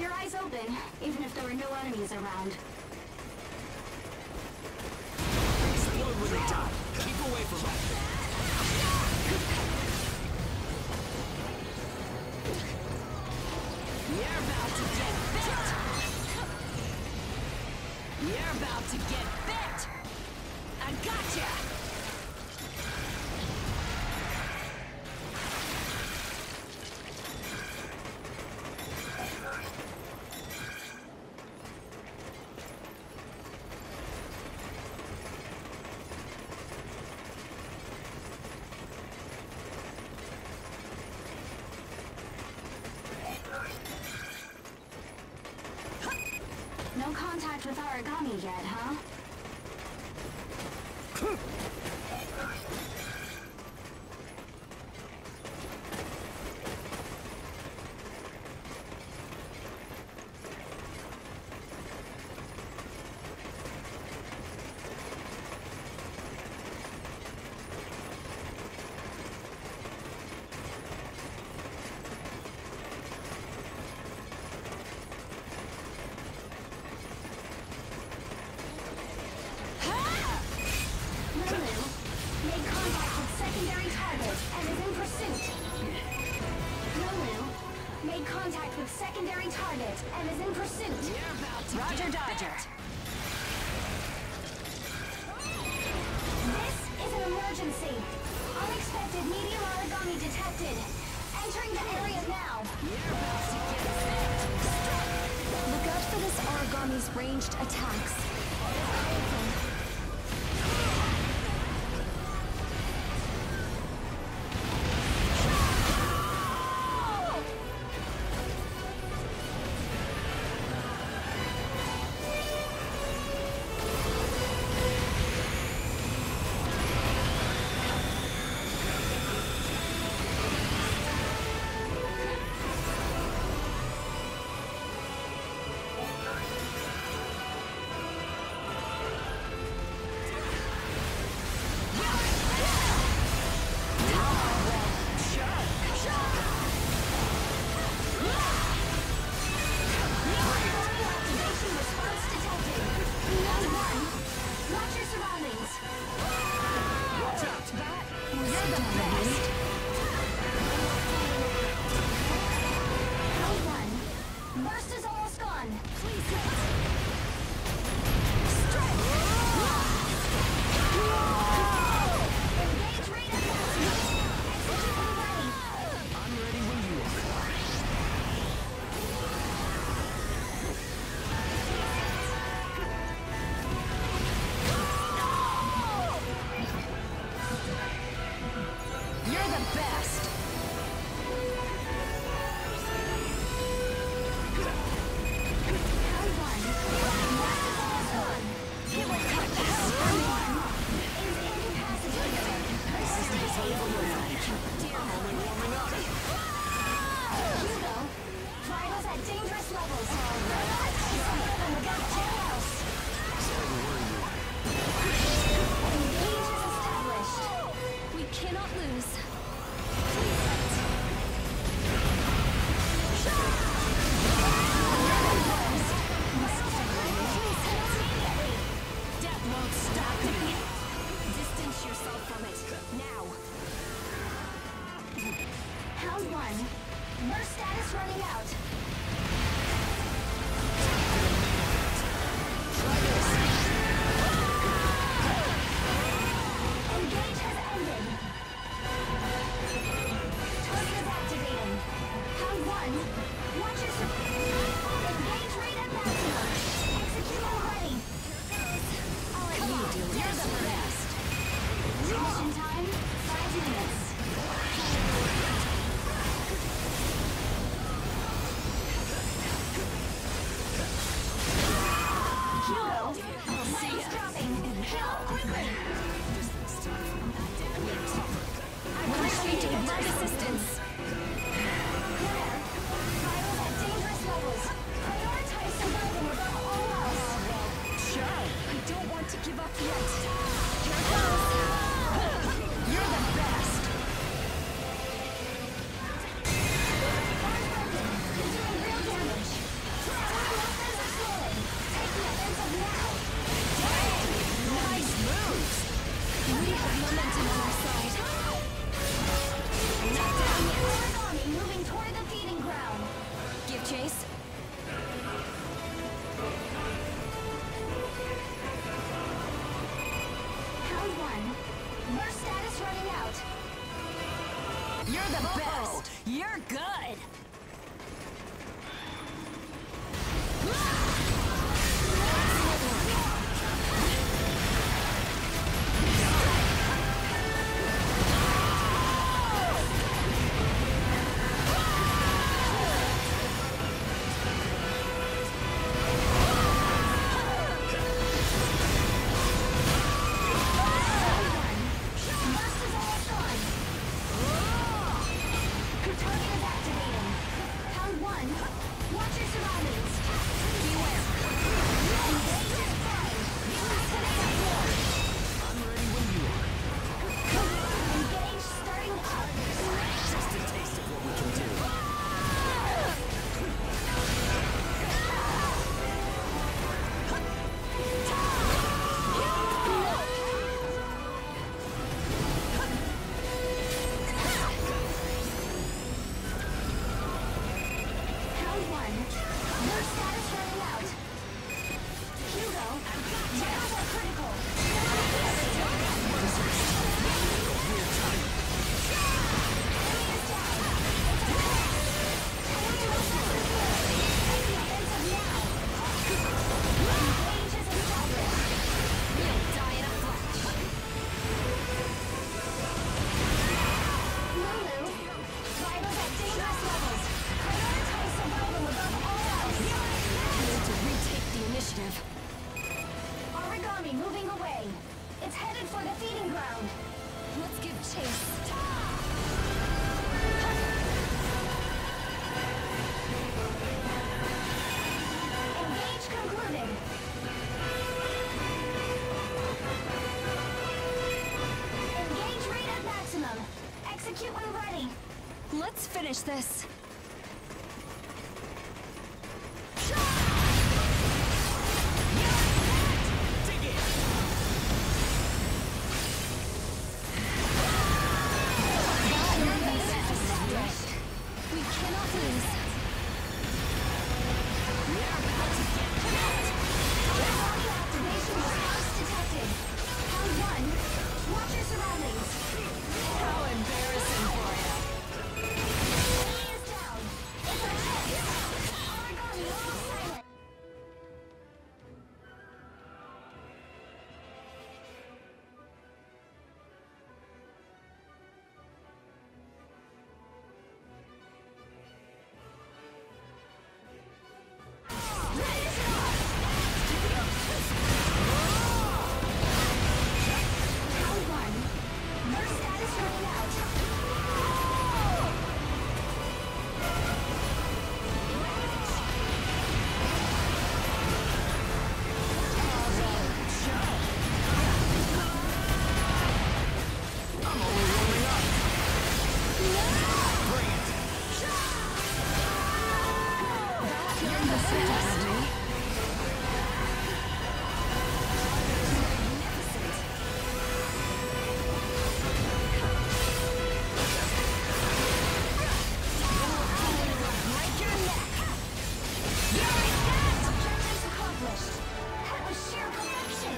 your eyes open, even if there were no enemies around. Explode when they die. Keep away from them. You're about to get bit! You're about to get bit! I gotcha! No contact with Aragami yet, huh? Contact with secondary target and is in pursuit. You're about to Roger, get Dodger. bit. This is an emergency. Unexpected medium Aragami detected. Entering the area now. You're about to get bit. Look out for this Aragami's ranged attacks. You're the best. You're good. Origami moving away. It's headed for the feeding ground. Let's give chase. Engage concluded. Engage rate at maximum. Execute when ready. Let's finish this. We cannot lose. Activation response detected. Round 1. Watch your surroundings. How embarrassing for you. Enemy is down. It's a chase. Origami almost silent. Round 1. Burst status running out. Objectives accomplished. That was sheer perfection.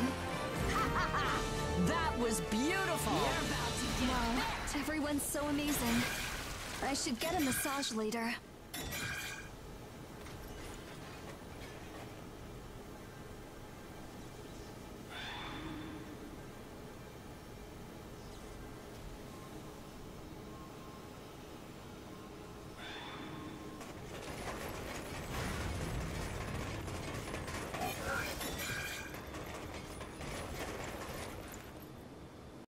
That was beautiful. You're about to get Wow, everyone's so amazing. I should get a massage later.